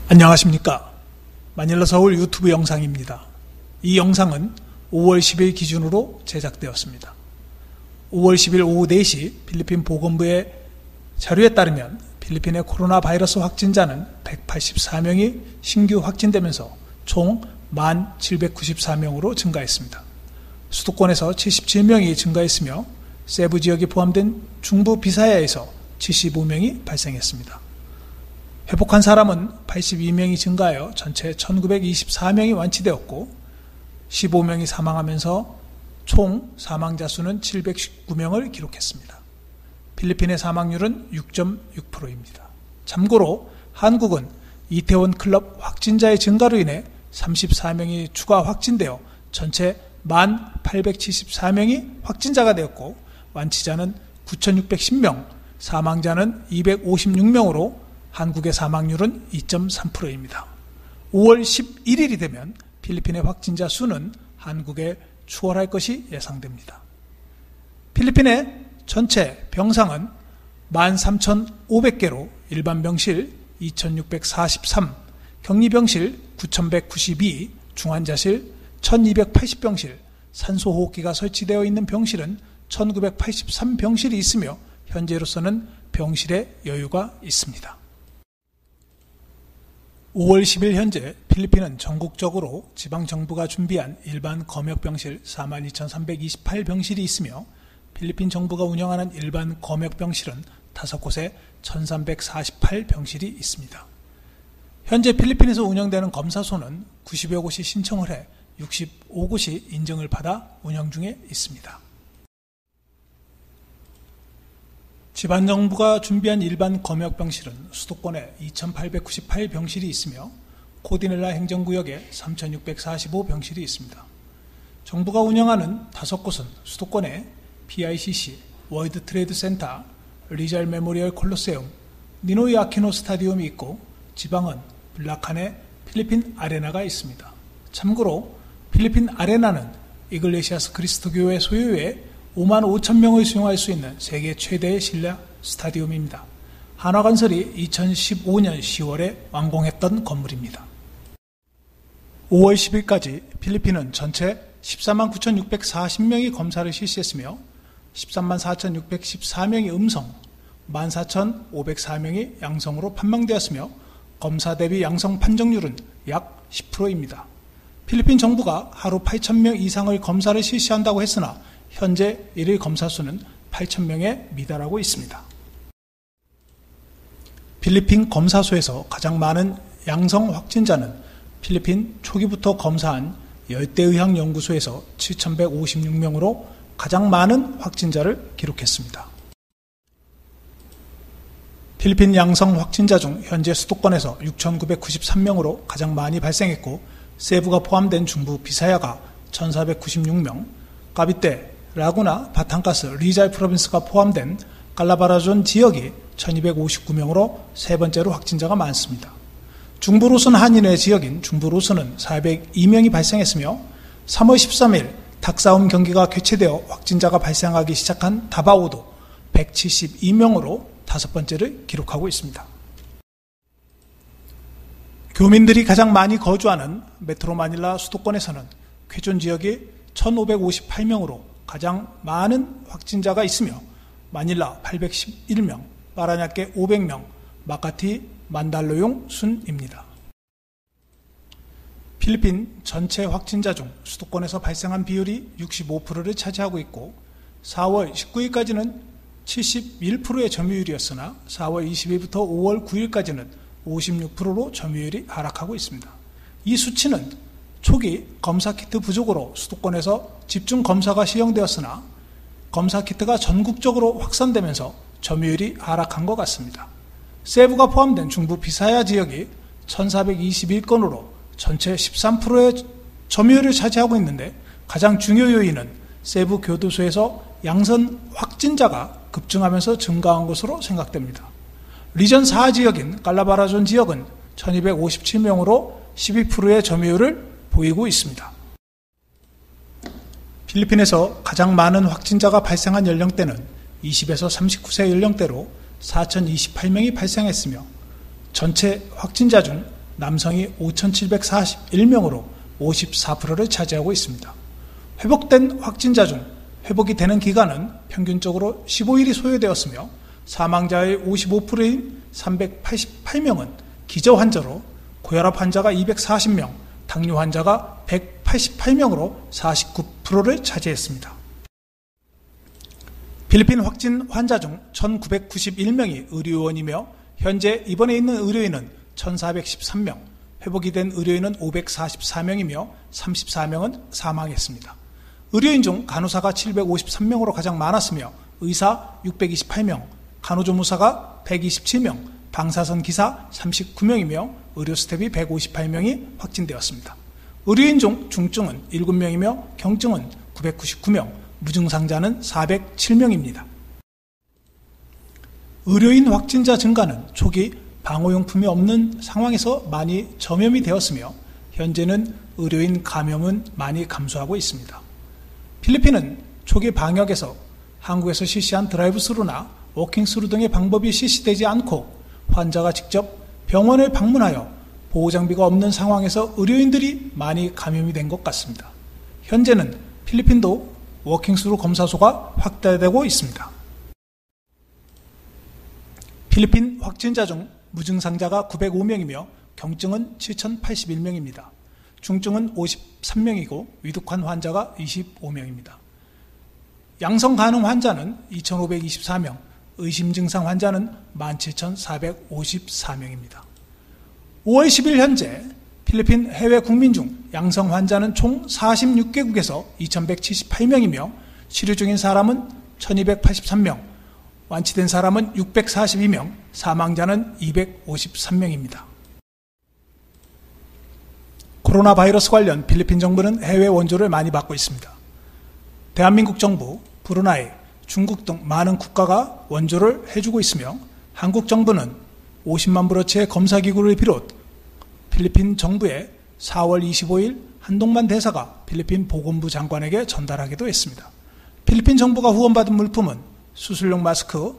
안녕하십니까. 마닐라 서울 유튜브 영상입니다. 이 영상은 5월 10일 기준으로 제작되었습니다. 5월 10일 오후 4시 필리핀 보건부의 자료에 따르면 필리핀의 코로나 바이러스 확진자는 184명이 신규 확진되면서 총 1,794명으로 증가했습니다. 수도권에서 77명이 증가했으며 세부 지역이 포함된 중부 비사야에서 75명이 발생했습니다. 회복한 사람은 82명이 증가하여 전체 1,924명이 완치되었고 15명이 사망하면서 총 사망자 수는 719명을 기록했습니다. 필리핀의 사망률은 6.6%입니다. 참고로 한국은 이태원 클럽 확진자의 증가로 인해 34명이 추가 확진되어 전체 1,874명이 확진자가 되었고 완치자는 9,610명, 사망자는 256명으로 한국의 사망률은 2.3%입니다. 5월 11일이 되면 필리핀의 확진자 수는 한국에 추월할 것이 예상됩니다. 필리핀의 전체 병상은 13,500개로 일반 병실 2,643, 격리병실 9,192, 중환자실 1,280병실, 산소호흡기가 설치되어 있는 병실은 1,983병실이 있으며 현재로서는 병실의 여유가 있습니다. 5월 10일 현재 필리핀은 전국적으로 지방정부가 준비한 일반 검역병실 42,328병실이 있으며 필리핀 정부가 운영하는 일반 검역병실은 5곳에 1,348병실이 있습니다. 현재 필리핀에서 운영되는 검사소는 90여 곳이 신청을 해 65곳이 인증을 받아 운영 중에 있습니다. 지방정부가 준비한 일반 검역병실은 수도권에 2,898병실이 있으며 코디넬라 행정구역에 3,645병실이 있습니다. 정부가 운영하는 5곳은 수도권에 PICC, 월드 트레이드 센터, 리잘 메모리얼 콜로세움, 니노이 아키노 스타디움이 있고 지방은 블라칸에 필리핀 아레나가 있습니다. 참고로 필리핀 아레나는 이글레시아스 그리스도교회 소유의 5만 5천 명을 수용할 수 있는 세계 최대의 실내 스타디움입니다. 한화건설이 2015년 10월에 완공했던 건물입니다. 5월 10일까지 필리핀은 전체 14만 9,640명이 검사를 실시했으며 13만 4,614명이 음성, 14,504명이 양성으로 판명되었으며 검사 대비 양성 판정률은 약 10%입니다. 필리핀 정부가 하루 8,000명 이상의 검사를 실시한다고 했으나 현재 일일 검사 수는 8,000명에 미달하고 있습니다. 필리핀 검사소에서 가장 많은 양성 확진자는 필리핀 초기부터 검사한 열대의학연구소에서 7,156명으로 가장 많은 확진자를 기록했습니다. 필리핀 양성 확진자 중 현재 수도권에서 6,993명으로 가장 많이 발생했고 세부가 포함된 중부 비사야가 1,496명, 까비떼, 라구나, 바탕가스, 리잘 프로빈스가 포함된 깔라바라존 지역이 1,259명으로 세 번째로 확진자가 많습니다. 중부로선 한인회 지역인 중부로선은 402명이 발생했으며 3월 13일 닭싸움 경기가 개최되어 확진자가 발생하기 시작한 다바오도 172명으로 다섯 번째를 기록하고 있습니다. 교민들이 가장 많이 거주하는 메트로 마닐라 수도권에서는 쾌존 지역이 1,558명으로 가장 많은 확진자가 있으며 마닐라 811명, 파라냐케 500명, 마카티, 만달로용 순입니다. 필리핀 전체 확진자 중 수도권에서 발생한 비율이 65%를 차지하고 있고 4월 19일까지는 71%의 점유율이었으나 4월 20일부터 5월 9일까지는 56%로 점유율이 하락하고 있습니다. 이 수치는 초기 검사키트 부족으로 수도권에서 집중 검사가 시행되었으나 검사키트가 전국적으로 확산되면서 점유율이 하락한 것 같습니다. 세부가 포함된 중부 비사야 지역이 1,421건으로 전체 13%의 점유율을 차지하고 있는데 가장 중요 요인은 세부 교도소에서 양성 확진자가 급증하면서 증가한 것으로 생각됩니다. 리전 4 지역인 깔라바라존 지역은 1,257명으로 12%의 점유율을 보이고 있습니다. 필리핀에서 가장 많은 확진자가 발생한 연령대는 20에서 39세 연령대로 4,028명이 발생했으며 전체 확진자 중 남성이 5,741명으로 54%를 차지하고 있습니다. 회복된 확진자 중 회복이 되는 기간은 평균적으로 15일이 소요되었으며 사망자의 55%인 388명은 기저 환자로 고혈압 환자가 240명, 당뇨 환자가 188명으로 49%를 차지했습니다. 필리핀 확진 환자 중 1,991명이 의료원이며 현재 입원해 있는 의료인은 1,413명, 회복이 된 의료인은 544명이며 34명은 사망했습니다. 의료인 중 간호사가 753명으로 가장 많았으며 의사 628명, 간호조무사가 127명, 방사선 기사 39명이며 의료 스텝이 158명이 확진되었습니다. 의료인 중 중증은 7명이며 경증은 999명, 무증상자는 407명입니다. 의료인 확진자 증가는 초기 방호용품이 없는 상황에서 많이 점염이 되었으며 현재는 의료인 감염은 많이 감소하고 있습니다. 필리핀은 초기 방역에서 한국에서 실시한 드라이브스루나 워킹스루 등의 방법이 실시되지 않고 환자가 직접 병원을 방문하여 보호장비가 없는 상황에서 의료인들이 많이 감염이 된 것 같습니다. 현재는 필리핀도 워킹스루 검사소가 확대되고 있습니다. 필리핀 확진자 중 무증상자가 905명이며 경증은 7,081명입니다. 중증은 53명이고 위독한 환자가 25명입니다. 양성 가능 환자는 2,524명, 의심 증상 환자는 17,454명입니다. 5월 10일 현재 필리핀 해외 국민 중 양성 환자는 총 46개국에서 2,178명이며 치료 중인 사람은 1,283명, 완치된 사람은 642명, 사망자는 253명입니다. 코로나 바이러스 관련 필리핀 정부는 해외 원조를 많이 받고 있습니다. 대한민국 정부, 브루나이, 중국 등 많은 국가가 원조를 해주고 있으며 한국 정부는 50만 불어치의 검사기구를 비롯 필리핀 정부에 4월 25일 한동만 대사가 필리핀 보건부 장관에게 전달하기도 했습니다. 필리핀 정부가 후원받은 물품은 수술용 마스크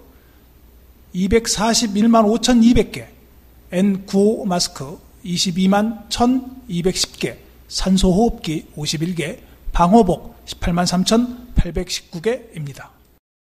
241만 5,200개, N95 마스크 22만 1,210개, 산소호흡기 51개, 방호복 18만 3,819개입니다.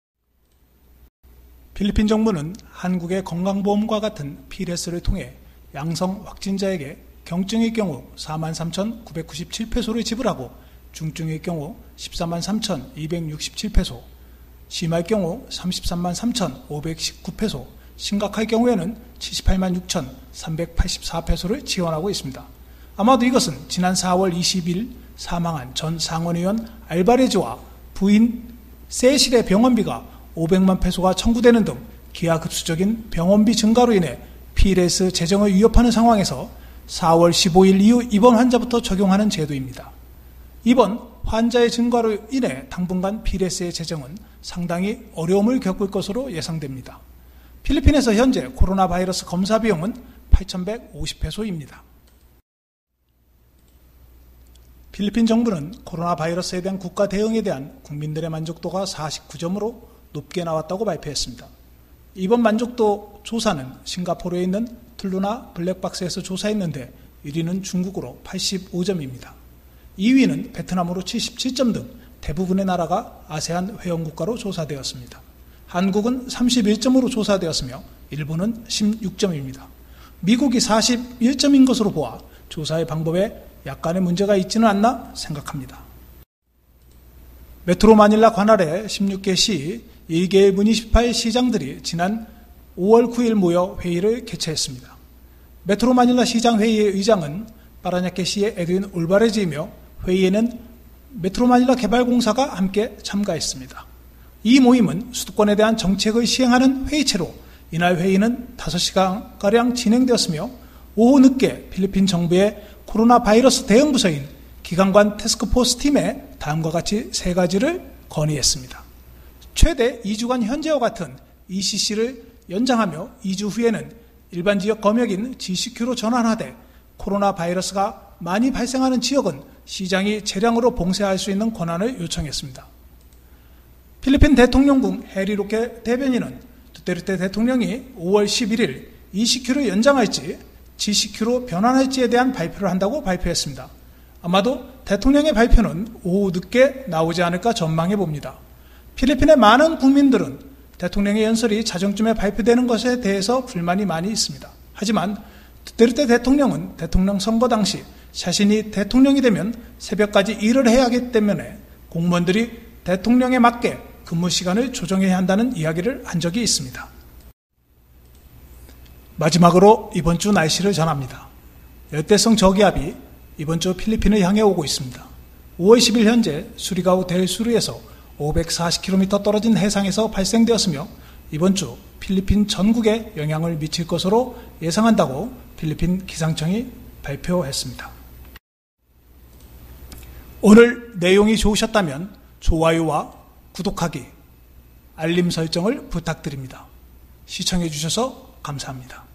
필리핀 정부는 한국의 건강보험과 같은 PLS를 통해 양성 확진자에게 경증의 경우 4만 3,997페소를 지불하고 중증의 경우 14만 3,267페소, 심할 경우 33만 3,519페소, 심각할 경우에는 78만 6,384페소를 지원하고 있습니다. 아마도 이것은 지난 4월 20일 사망한 전 상원의원 알바레즈와 부인 세실의 병원비가 500만 페소가 청구되는 등 기하급수적인 병원비 증가로 인해 PLS 재정을 위협하는 상황에서 4월 15일 이후 입원 환자부터 적용하는 제도입니다. 이번 환자의 증가로 인해 당분간 PLS의 재정은 상당히 어려움을 겪을 것으로 예상됩니다. 필리핀에서 현재 코로나 바이러스 검사 비용은 8,150페소입니다. 필리핀 정부는 코로나 바이러스에 대한 국가 대응에 대한 국민들의 만족도가 49점으로 높게 나왔다고 발표했습니다. 이번 만족도 조사는 싱가포르에 있는 툴루나 블랙박스에서 조사했는데 1위는 중국으로 85점입니다. 2위는 베트남으로 77점 등 대부분의 나라가 아세안 회원국가로 조사되었습니다. 한국은 31점으로 조사되었으며 일본은 16점입니다. 미국이 41점인 것으로 보아 조사의 방법에 약간의 문제가 있지는 않나 생각합니다. 메트로 마닐라 관할의 16개 시 1개의 무니시팔 시장들이 지난 5월 9일 모여 회의를 개최했습니다. 메트로 마닐라 시장 회의의 의장은 파라냐케 시의 에드윈 올바레즈이며 회의에는 메트로 마닐라 개발공사가 함께 참가했습니다. 이 모임은 수도권에 대한 정책을 시행하는 회의체로 이날 회의는 5시간가량 진행되었으며 오후 늦게 필리핀 정부의 코로나 바이러스 대응 부서인 기관관 태스크포스 팀에 다음과 같이 3가지를 건의했습니다. 최대 2주간 현재와 같은 ECC를 연장하며 2주 후에는 일반 지역 검역인 GCQ로 전환하되 코로나 바이러스가 많이 발생하는 지역은 시장이 재량으로 봉쇄할 수 있는 권한을 요청했습니다. 필리핀 대통령궁 해리 로케 대변인은 두테르테 대통령이 5월 11일 ECQ를 연장할지 GCQ로 변환할지에 대한 발표를 한다고 발표했습니다. 아마도 대통령의 발표는 오후 늦게 나오지 않을까 전망해 봅니다. 필리핀의 많은 국민들은 대통령의 연설이 자정쯤에 발표되는 것에 대해서 불만이 많이 있습니다. 하지만 두테르테 대통령은 대통령 선거 당시 자신이 대통령이 되면 새벽까지 일을 해야 하기 때문에 공무원들이 대통령에 맞게 근무 시간을 조정해야 한다는 이야기를 한 적이 있습니다. 마지막으로 이번 주 날씨를 전합니다. 열대성 저기압이 이번 주 필리핀을 향해 오고 있습니다. 5월 10일 현재 수리가우 델수르에서 540km 떨어진 해상에서 발생되었으며 이번 주 필리핀 전국에 영향을 미칠 것으로 예상한다고 필리핀 기상청이 발표했습니다. 오늘 내용이 좋으셨다면 좋아요와 구독하기, 알림 설정을 부탁드립니다. 시청해 주셔서 감사합니다.